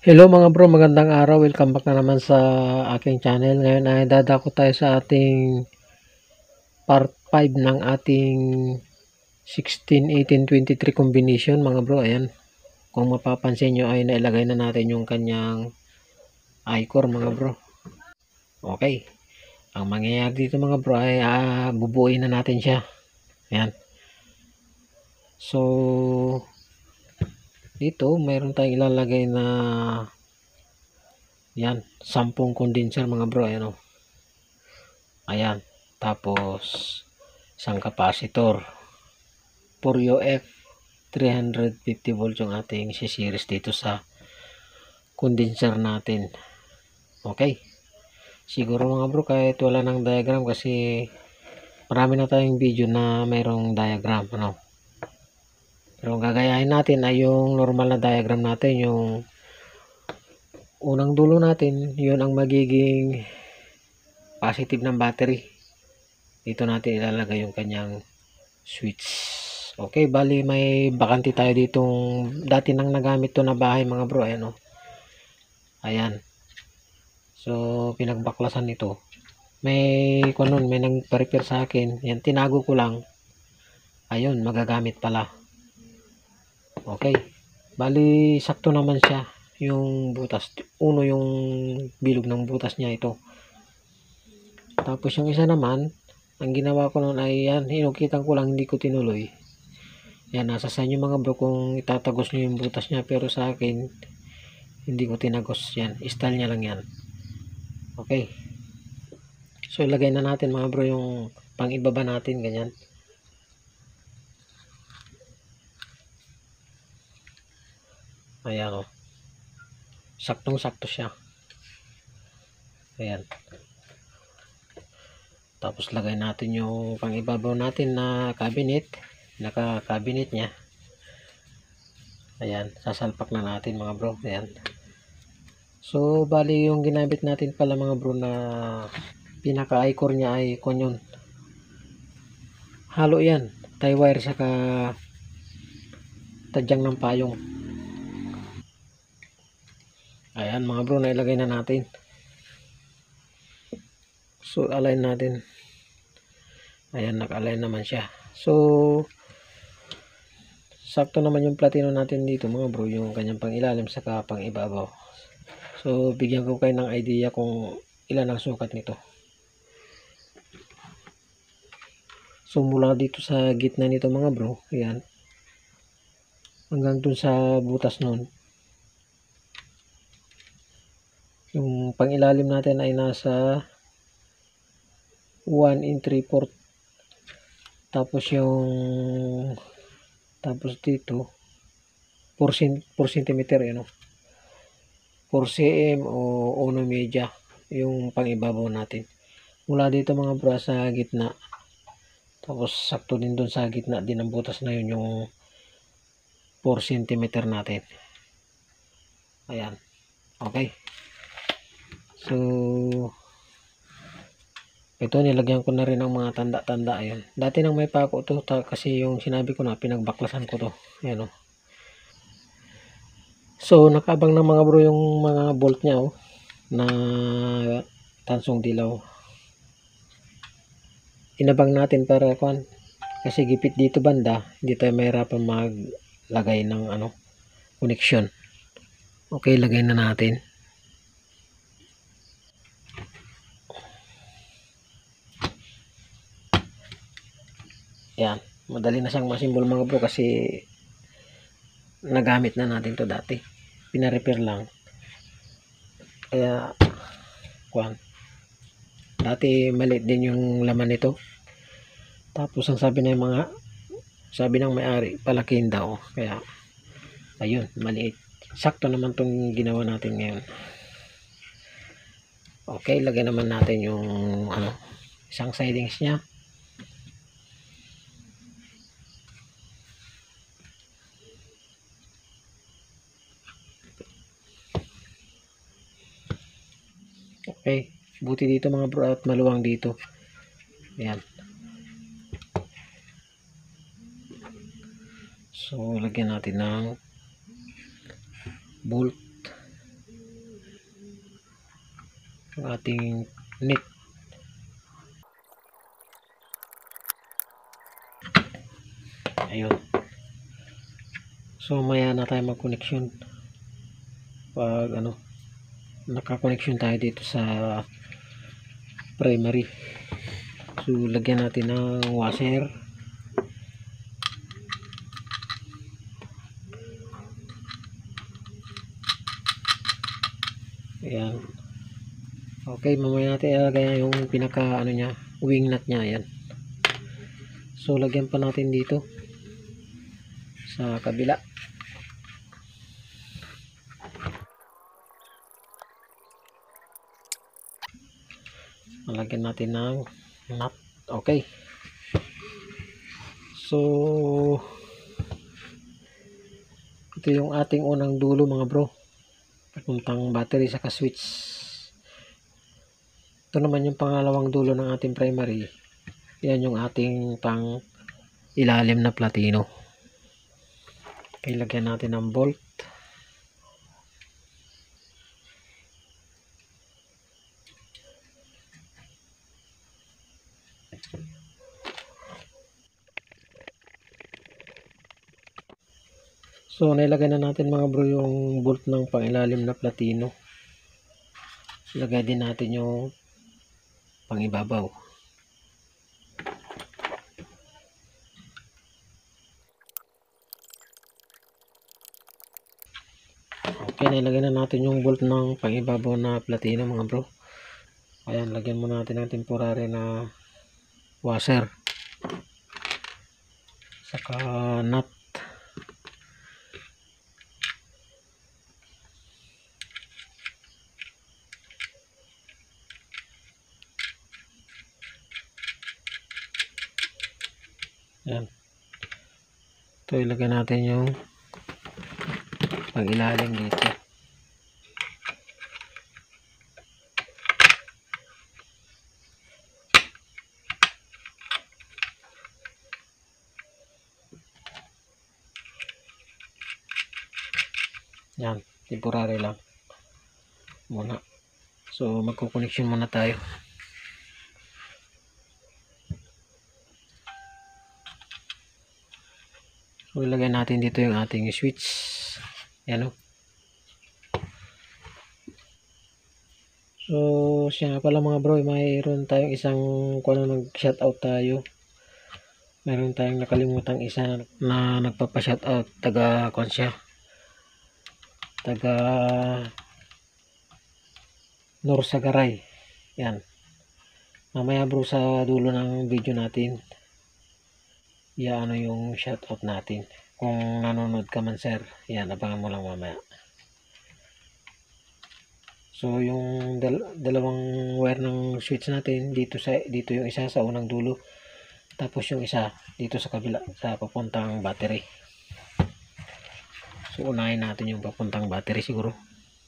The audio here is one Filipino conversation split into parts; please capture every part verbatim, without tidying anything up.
Hello mga bro, magandang araw. Welcome back na naman sa aking channel. Ngayon ay dadako tayo sa ating part five ng ating sixteen, eighteen, twenty-three combination mga bro. Ayan. Kung mapapansin nyo ay nailagay na natin yung kanyang I-core mga bro. Okay. Ang mangyayari dito mga bro ay uh, bubuuin na natin siya. Ayan. So, dito mayroon tayong ilalagay na yan, sampung condenser mga bro. Ayan o. Ayan. Tapos, isang capacitor. four U F three hundred fifty volts yung ating si-series dito sa condenser natin. Okay. Siguro mga bro, kahit wala ng diagram kasi marami na tayong video na mayroong diagram. Ano? Pero ang gagayahin natin ay yung normal na diagram natin. Yung unang dulo natin, yun ang magiging positive ng battery. Dito natin ilalagay yung kanyang switch. Okay, bali may bakante tayo ditong dati nang nagamit to na bahay mga bro. Ayan o. Ayan. So, pinagbaklasan nito. May kunon, may nagpa-repair sa akin. Yan, tinago ko lang. Ayun, magagamit pala. Okay. Bali, sakto naman siya. Yung butas. Uno yung bilog ng butas niya ito. Tapos yung isa naman, ang ginawa ko noon ay yan, hinukitan ko lang, hindi ko tinuloy. Yan, nasa sa inyo mga bro kung itatagos nyo yung butas niya. Pero sa akin, hindi ko tinagos yan. Style niya lang yan. Okay. So, ilagay na natin mga bro yung pang ibaba natin. Ganyan. Ayan o. Saktong-sakto siya. Ayan. Tapos, lagay natin yung pang ibabaw natin na cabinet. Naka-cabinet niya. Ayan, sasalpak na natin mga bro. Ayan. So, bali yung ginamit natin pala mga bro na pinaka-I-core niya ay konyon. Halo yan. Tie wire saka tadyang ng payong. Ayan mga bro, nailagay na natin. So, align natin. Ayan, naka-align naman siya. So, sakto naman yung platino natin dito mga bro, yung kanyang pang ilalim saka pang ibabaw. So bigyan ko kayo ng idea kung ilan ang sukat nito. So mula dito sa gitna nito mga bro, ayan, hanggang dun sa butas nun, yung pang ilalim natin ay nasa one and three fourths. Tapos yung tapos dito four centimeter, you know, four centimeters o uno media yung pangibabaw natin. Mula dito mga bro sa gitna. Tapos sakto din doon sa gitna din ng butas na yun yung four centimeter natin. Ayan. Okay. So ito, nilagyan ko na rin ng mga tanda-tanda. Ayan. Dati nang may pako to kasi yung sinabi ko na pinagbaklasan ko to. Ayan o. So nakaabang na mga bro yung mga bolt niya oh, na tansong dilaw. Inabang natin para kuan kasi gipit dito banda, hindi tayo mahirapan maglagay ng ano, connection. Okay, lagay na natin. Yan, madali na siyang masimbol mga bro kasi nagamit na natin to dati. Pina-repair lang. Kaya kuan, dati maliit din yung laman nito. Tapos ang sabi ng mga sabi ng may-ari, palakihin daw. Kaya ayun, maliit. Sakto naman tong ginawa natin ngayon. Okay, lagay naman natin yung ano, isang sidings niya. Okay, buti dito mga bro at maluwang dito. Ayan. So, lagyan natin ng bolt. yung ating net. Ayun. So maya na tayo mag-connection pag ano naka-connection tayo dito sa primary. So lagyan natin ng washer. Ayan. Okay, mamaya natin ilagay yung pinaka ano niya, wing nut niya. Ayan. So lagyan pa natin dito sa kabila. Lagyan natin ng nut. Okay. So ito yung ating unang dulo mga bro, papuntang battery saka switch. Ito naman yung pangalawang dulo ng ating primary. Yan yung ating pang ilalim na platino. Okay, lagyan natin ng bolt. So nailagay na natin mga bro yung bolt ng pangilalim na platino. Ilagay din natin yung pangibabaw. Okay, nailagay na natin yung bolt ng pangibabaw na platino mga bro. Ayan, lagyan muna natin ng temporary na washer saka nut. Ayan. Ito, ilagay natin yung pag-ilalim dito. Yan, temporary lang muna. So magko-connection muna tayo. So ilagay natin dito yung ating switch. Yan o. So siya nga pala mga bro, mayroon tayong isang kung ano, nag-shoutout tayo. Mayroon tayong nakalimutang isa na nagpapa-shoutout, taga konsya, taga Norsagaray. Yan, mamaya bro sa dulo ng video natin ya ano yung shoutout natin, kung nanonood ka man sir. Yan, abangan mo lang mamaya. So yung dal dalawang wire ng switch natin dito, sa dito yung isa sa unang dulo, tapos yung isa dito sa kabila sa papuntang battery. So unahin natin yung papuntang battery siguro.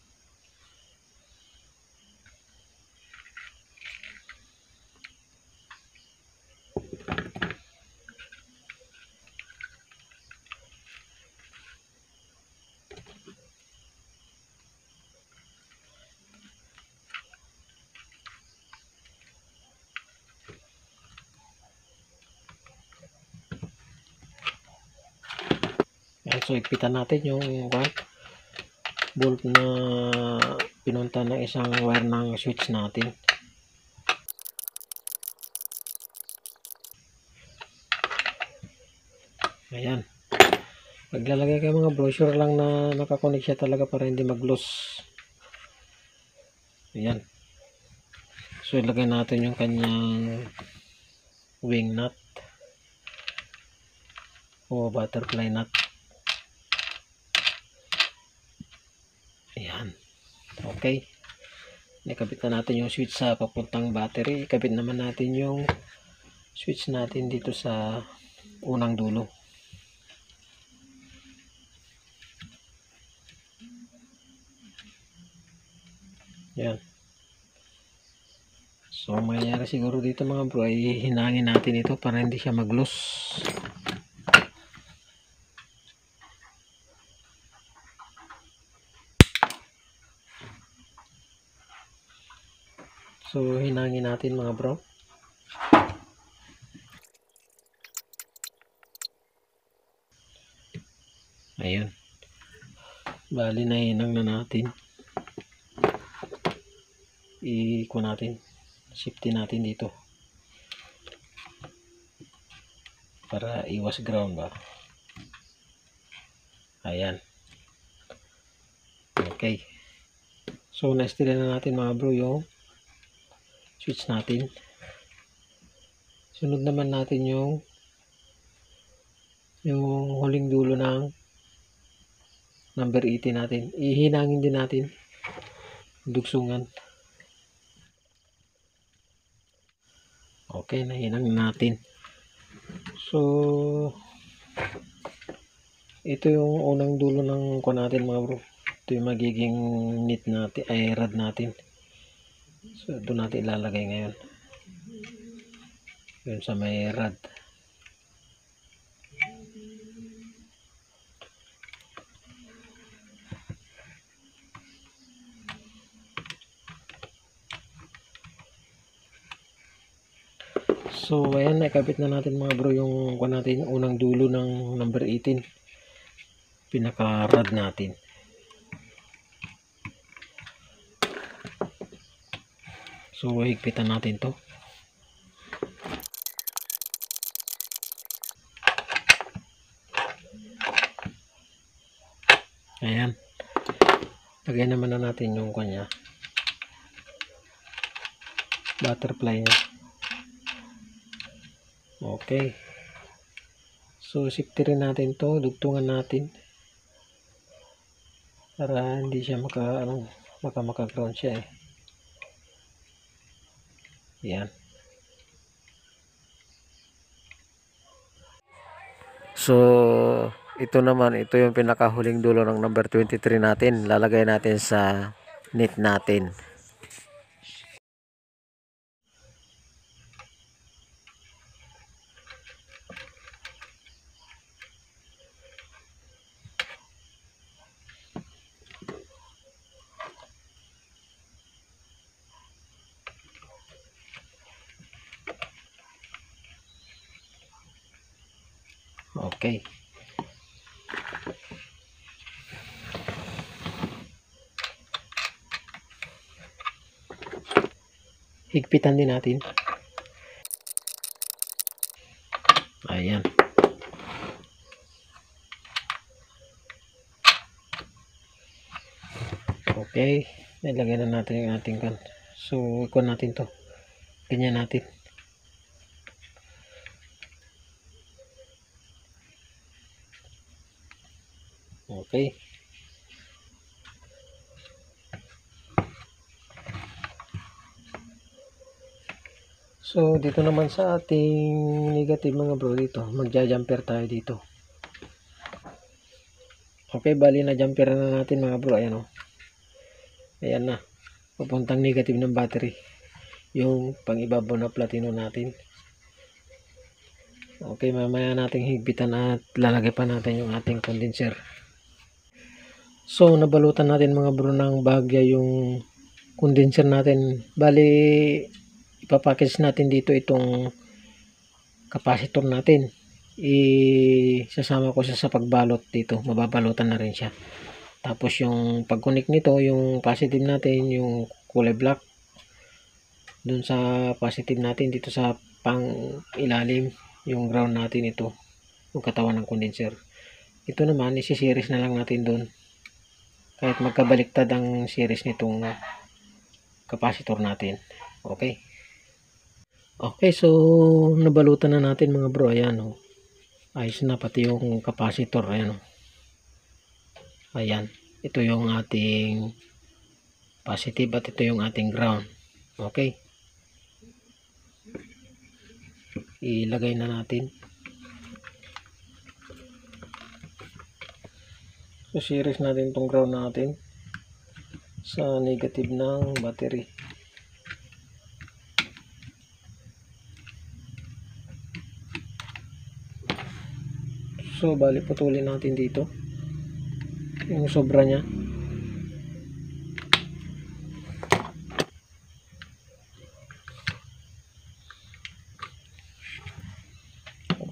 Ayan, so ipitan natin yung what, bolt na pinunta ng isang wire ng switch natin. Ayan, paglalagay kayo mga brochure lang na nakakonect siya talaga para hindi mag-loss. Ayan, so ilagay natin yung kanyang wing nut o butterfly nut. Ayan, okay, nakabit na natin yung switch sa papuntang battery. Ikabit naman natin yung switch natin dito sa unang dulo. Yan. So mangyayari siguro dito mga bro ay hinangin natin ito para hindi siya mag-loss. So hinangin natin mga bro. Ayun. Bali na hinang na natin. I-ko natin. Safety natin dito. Para iwas ground ba. Ayan. Okay. So na-install na natin mga bro yung switch natin. Sunod naman natin yung yung huling dulo ng number eighteen natin. Ihinangin din natin dugsungan. Okay, nahinang natin. So ito yung unang dulo ng ko natin mga bro. Ito yung magiging knit natin, ay rod natin. So doon natin ilalagay ngayon. Yun sa may rod. So ayan, nakabit na natin mga bro yung ko natin, unang dulo ng number eighteen. Pinaka rod natin. So higpitan natin to. Ayan. Lagay naman na natin yung kanya butterfly nya. Okay. So safety rin natin to, dugtungan natin para hindi siya maka ano, maka maka ground siya eh. Yan. So ito naman, ito yung pinakahuling dulo ng number twenty-three natin. Lalagay natin sa knit natin. Okay. Higpitan din natin. Ayan. Okay. Nilagay na natin yung ating kan. So, ikon natin to. Ganyan natin. Okay. So dito naman sa ating negative mga bro, dito magja-jumper tayo dito. Okay, bali na jumper na natin mga bro. Ayan o. Ayan na. Papuntang negative ng battery. Yung pang-ibabaw na platino natin. Okay, mamaya nating higpitan at lalagay pa natin yung ating condenser. So nabalutan natin mga bro ng bagya yung condenser natin. Bali ipapackage natin dito itong capacitor natin. I-sasama ko siya sa pagbalot dito. Mababalutan na rin siya. Tapos yung pag-connect nito, yung positive natin, yung kulay black dun sa positive natin, dito sa pang ilalim, yung ground natin ito, yung katawan ng condenser. Ito naman, isi-series na lang natin dun. Kahit magkabaliktad ang series nitong capacitor natin. Okay. Okay, so nabalutan na natin mga bro. Ayan o. Ayos na pati yung capacitor. Ayan o. Ayan. Ito yung ating positive at ito yung ating ground. Okay. Ilagay na natin. So series natin itong ground natin sa negative ng battery. So bali putulin natin dito yung sobra nya.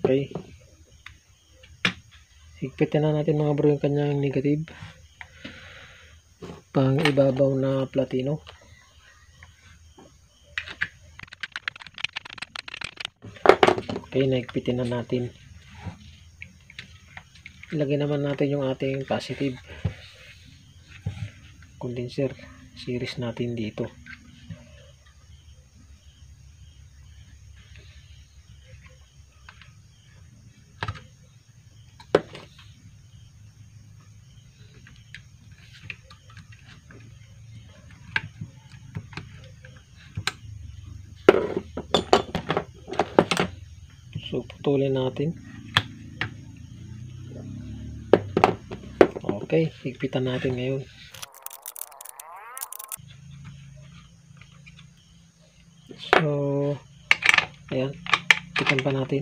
Okay. Higpitin na natin mga bro yung kanyang negative. Pang ibabaw na platino. Okay, naigpitin na natin. Ilagay naman natin yung ating positive condenser series natin dito. So putulin natin. Okay, higpitan natin ngayon. So ayan, higpitan pa natin.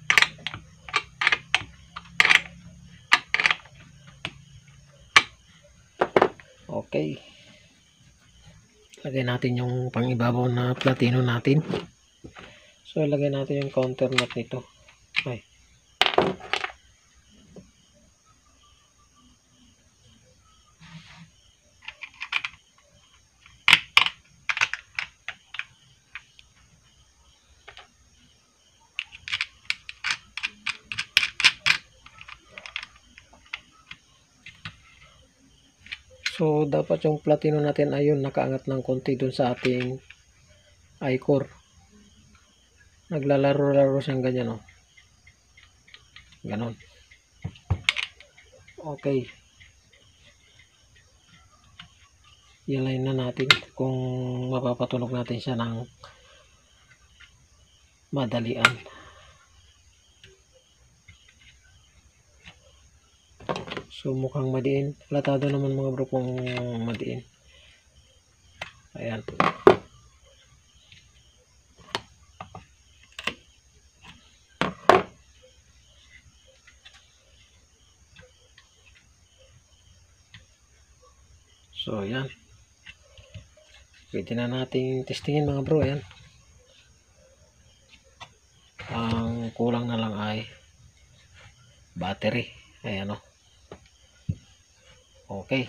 Okay, lagay natin yung pangibabaw na platino natin. So lagay natin yung counter nut nito. Ay. So dapat yung platino natin ayun nakaangat ng konti dun sa ating I-core. Naglalaro-laro siyang ganyan, oh. Ganon. Okay. I-align na natin kung mapapatunog natin siya ng madalian. So mukhang madiin. Latado naman mga bro kung madiin. Ayan. So ayan. Pwede na nating testingin mga bro. Ayan. Ang kulang na lang ay battery. Ayan, oh. Okay.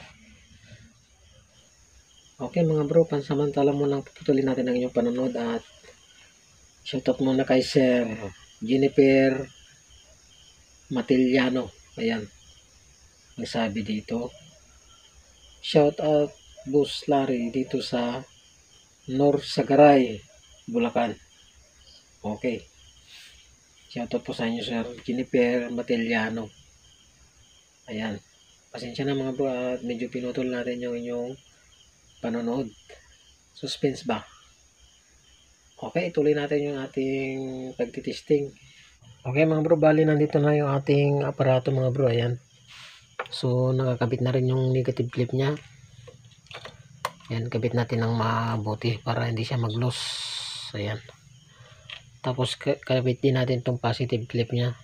Okay mga bro, pansamantala muna puputulin natin ang inyong panonood at shoutout muna kay Sir Jennifer Matiliano. Ayan. Nagsabi dito. Shoutout Boss Larry dito sa North Sagaray, Bulacan. Okay. Shoutout po sa inyo Sir Jennifer Matiliano. Ayan. Pasensya na mga bro at medyo pinutol natin yung inyong panonood. Suspense ba? Okay, tuloy natin yung ating pagtitesting. Okay mga bro, bali nandito na yung ating aparato mga bro. Ayan. So nakakabit na rin yung negative clip nya. Ayan, kabit natin ng mabuti para hindi siya mag-loose. Ayan. Tapos kabit din natin tong positive clip nya.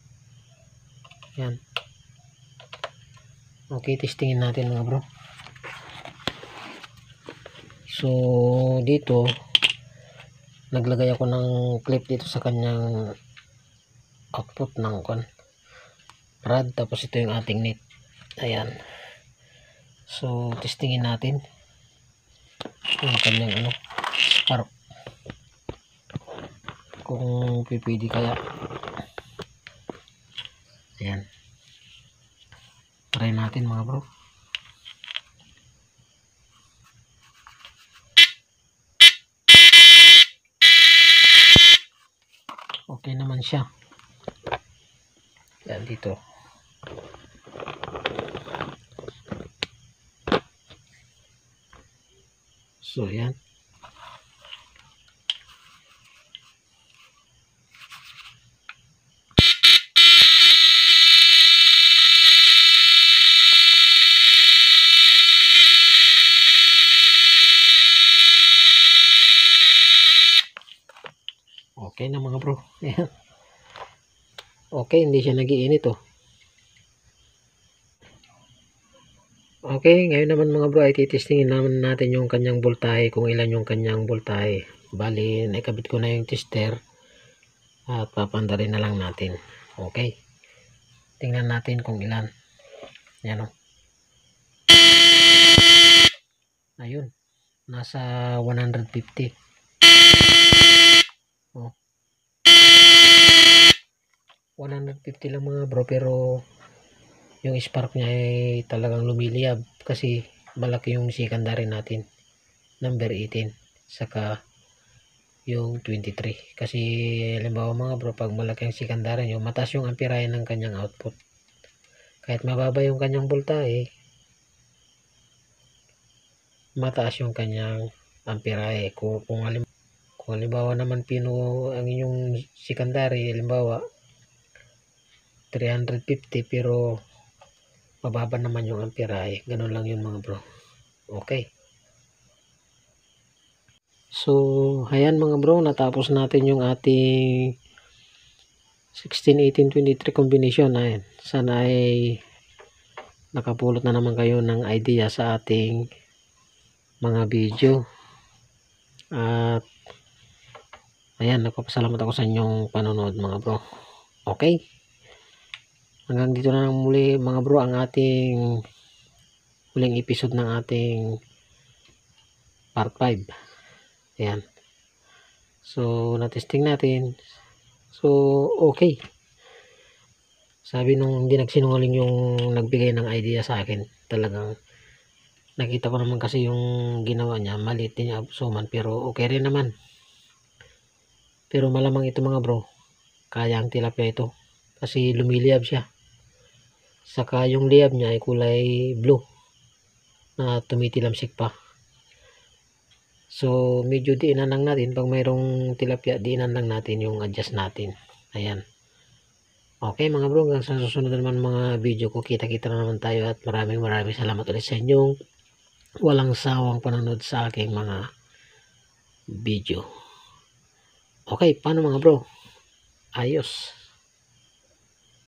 Ayan. Okay, testingin natin mga bro. So dito naglagay ako ng clip dito sa kanyang output ng kon rad, tapos ito yung ating net. Ayan. So testingin natin yung kanyang ano spark kung pipili kaya. Ayan. Try natin mga bro. Okay naman siya. Yan dito. So yan. Okay na mga bro. Ayan. Okay, hindi siya nagiinit, oh. Okay, ngayon naman mga bro ay titestingin naman natin yung kanyang voltahe, kung ilan yung kanyang voltahe. Bali, naikabit ko na yung tester At papandarin na lang natin. Okay. Tingnan natin kung ilan. Yan o. Ayun. Nasa one hundred fifty. Oh. one hundred fifty lang mga bro, pero yung spark niya ay talagang lumiliyab kasi malaki yung secondary natin, number eighteen, saka yung twenty-three. Kasi halimbawa mga bro, pag malaki ang secondary nyo, mataas yung amperahe ng kanyang output. Kahit mababa yung kanyang voltahe, mataas yung kanyang amperahe. Kung, kung, halimbawa, kung halimbawa naman pino ang inyong secondary, halimbawa three hundred fifty, pero mababa naman yung amperahe, ganun lang yun mga bro. Okay. So, ayan mga bro, natapos natin yung ating sixteen, eighteen, twenty-three combination. Ayan. Sana ay nakapulot na naman kayo ng idea sa ating mga video. At ayan, nagpapasalamat ako sa inyong panonood mga bro. Okay. Hanggang dito na lang muli mga bro ang ating huling episode ng ating part five. Ayan. So, natesting natin. So, okay. Sabi nung hindi nagsinungaling yung nagbigay ng idea sa akin. Talagang nakita ko naman kasi yung ginawa niya. Maliit din yung absuman, pero okay rin naman. Pero malamang ito mga bro, kaya ang tilapia ito. Kasi lumiliyab siya. Saka yung liyab niya ay kulay blue na tumitilamsik pa. So, medyo diinan lang natin. Pag mayroong tilapia, diinan lang natin yung adjust natin. Ayan. Okay mga bro, hanggang sa susunod naman mga video ko, kita-kita na naman tayo. At maraming maraming salamat ulit sa inyong walang sawang panonood sa aking mga video. Okay, paano mga bro? Ayos.